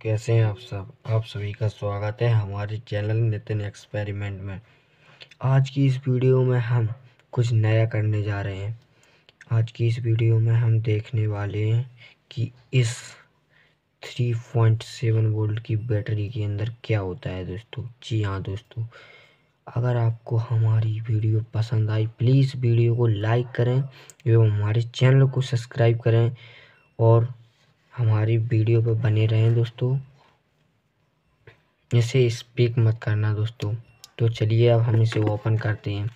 कैसे हैं आप सब। आप सभी का स्वागत है हमारे चैनल नितिन एक्सपेरिमेंट में। आज की इस वीडियो में हम कुछ नया करने जा रहे हैं। आज की इस वीडियो में हम देखने वाले हैं कि इस 3.7 वोल्ट की बैटरी के अंदर क्या होता है दोस्तों। जी हाँ दोस्तों, अगर आपको हमारी वीडियो पसंद आई प्लीज़ वीडियो को लाइक करें एवं हमारे चैनल को सब्सक्राइब करें और हमारी वीडियो पर बने रहें दोस्तों। इसे स्पीक मत करना दोस्तों। तो चलिए अब हम इसे ओपन करते हैं।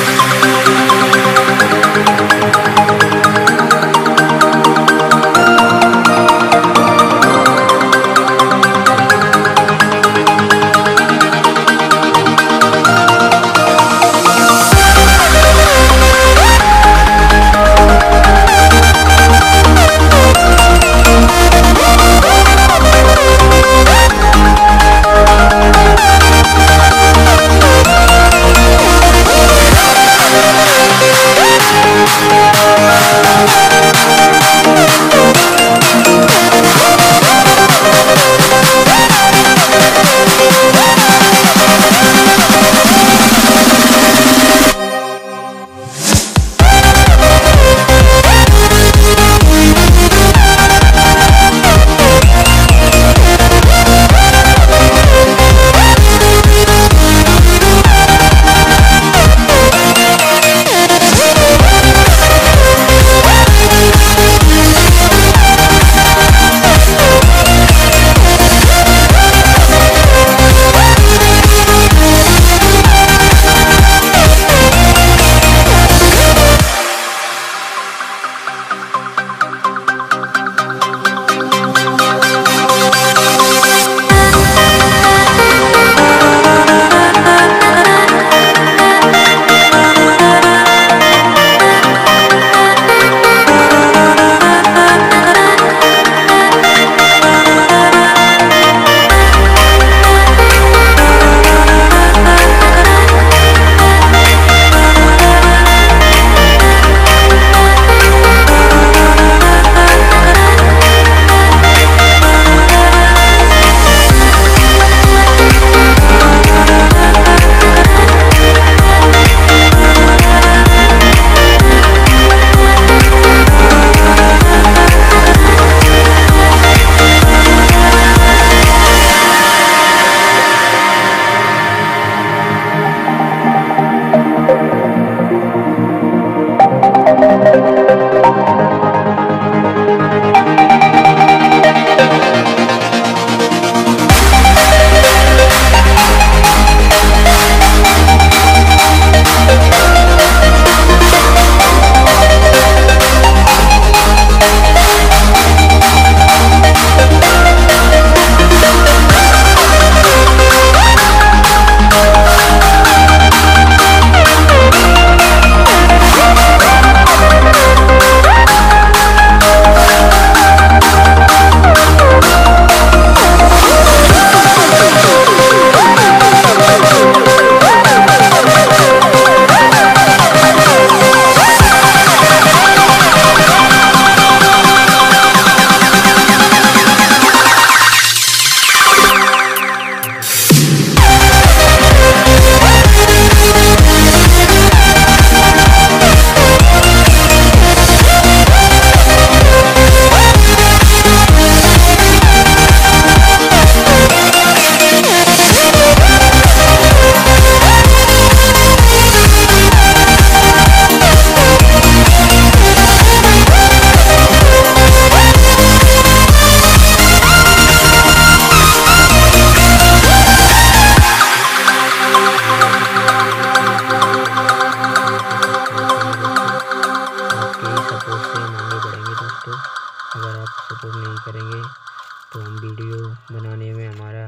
अगर आप सपोर्ट नहीं करेंगे तो हम वीडियो बनाने में हमारा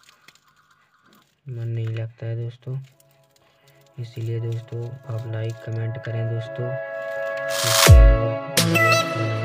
मन नहीं लगता है दोस्तों। इसीलिए दोस्तों आप लाइक कमेंट करें दोस्तों।